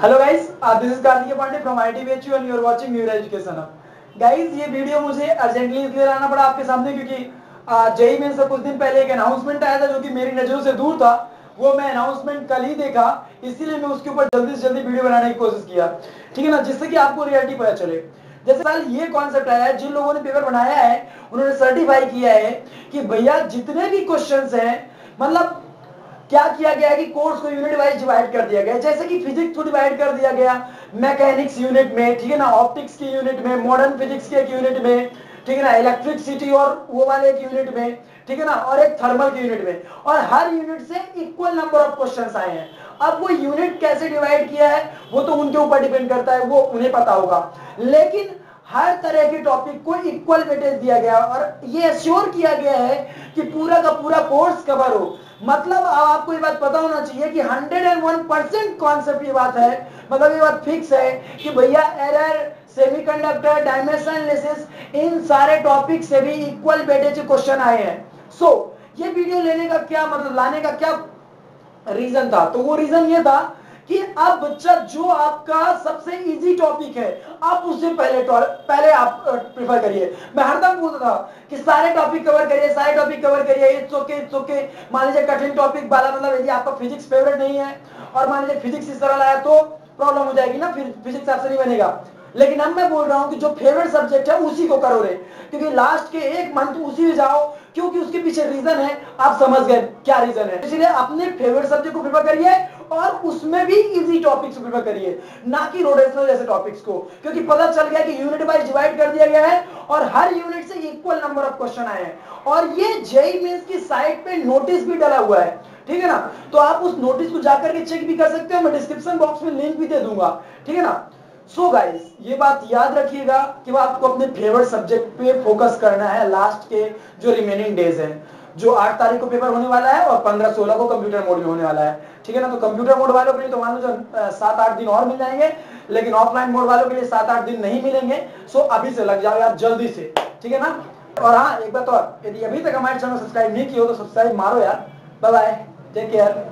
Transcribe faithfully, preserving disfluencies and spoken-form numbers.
Hello guys, this is Kartik Pandey from I I T J E and you are watching new education hub. Guys, ये video मुझे urgently इसलिए लाना पड़ा आपके सामने क्योंकि जेई में से कुछ दिन पहले एक अनाउंसमेंट आया था जो कि मेरी नजरों से दूर था। वो मैं अनाउंसमेंट कल ही देखा, इसीलिए मैं उसके ऊपर जल्दी से जल्दी वीडियो बनाने की कोशिश किया, ठीक है ना, जिससे कि आपको रियलिटी पता चले। जैसे साल ये कॉन्सेप्ट आया है, जिन लोगों ने पेपर बनाया है उन्होंने सर्टिफाई किया है कि भैया जितने भी क्वेश्चंस हैं, मतलब क्या किया गया है कि कोर्स को यूनिट वाइज डिवाइड कर दिया गया है। जैसे कि फिजिक्स को डिवाइड कर दिया गया मैकेनिक्स यूनिट में, ठीक है ना, ऑप्टिक्स की यूनिट में, मॉडर्न फिजिक्स के एक यूनिट में, ठीक है ना, इलेक्ट्रिसिटी और वो वाले एक यूनिट में, ठीक है ना, और एक थर्मल की यूनिट में, और हर यूनिट से इक्वल नंबर ऑफ क्वेश्चंस आए हैं। अब वो यूनिट कैसे डिवाइड किया है वो तो उनके ऊपर डिपेंड करता है, वो उन्हें पता होगा, लेकिन हर तरह के टॉपिक को इक्वल वेटेज दिया गया और ये एश्योर किया गया है कि पूरा का पूरा कोर्स कवर हो। मतलब आपको ये बात पता होना चाहिए कि hundred and one percent concept ये बात है, मतलब ये बात फिक्स है कि भैया एरर, सेमीकंडक्टर, डायमेंशन एनालिसिस, इन सारे टॉपिक से भी इक्वल वेटेज के क्वेश्चन आए हैं। सो so, ये वीडियो लेने का क्या मतलब, लाने का क्या रीजन था? तो वो रीजन ये था कि अब बच्चा जो आपका सबसे इजी टॉपिक है आप उससे पहले पहले आप प्रेफर करिए। मैं हरदम बोलता था कि सारे टॉपिक कवर करिए, सारे टॉपिक कवर करिए, इट्स ओके इट्स ओके। मान लीजिए कठिन टॉपिक वाला, मतलब यदि आपका फिजिक्स फेवरेट नहीं है और मान लीजिए फिजिक्स इस तरह आया तो प्रॉब्लम हो जाएगी ना, फिर फिजिक्स आपसे नहीं बनेगा। लेकिन अब मैं बोल रहा हूं कि जो फेवरेट सब्जेक्ट है उसी को करो रे, क्योंकि लास्ट के एक मंथ उसी में जाओ, क्योंकि उसके पीछे रीजन है। आप समझ गए क्या रीजन है? इसलिए अपने फेवरेट सब्जेक्ट को प्रिफर करिए और उसमें भी इजी टॉपिक्स प्रिफर करिए, ना कि रोटेशनल जैसे टॉपिक्स को, क्योंकि पता चल गया कि यूनिट वाइज डिवाइड कर दिया गया है और हर यूनिट से इक्वल नंबर ऑफ क्वेश्चन आए हैं। और ये जेई मेंस की साइट पे नोटिस भी डाला हुआ है, ठीक है ना, तो आप उस नोटिस को जाकर के चेक भी कर सकते हो। मैं डिस्क्रिप्शन बॉक्स में लिंक भी दे दूंगा, ठीक है ना। सो so गाइस, ये बात याद रखिएगा कि आपको अपने फेवरेट सब्जेक्ट पे फोकस करना है लास्ट के जो रिमेनिंग डेज हैं, जो आठ तारीख को पेपर होने वाला है और पंद्रह सोलह को कंप्यूटर मोड में होने वाला है, ठीक है ना। तो कंप्यूटर मोड वालों के लिए तो मान लो सात आठ दिन और मिल जाएंगे, लेकिन ऑफलाइन मोड वालों के लिए सात आठ दिन नहीं मिलेंगे। सो अभी से लग जाओ यार, जल्दी से, ठीक है ना। और हाँ, एक बात और, यदि अभी तक हमारे चैनल सब्सक्राइब नहीं किया हो तो सब्सक्राइब मारो यार। Bye bye, take care.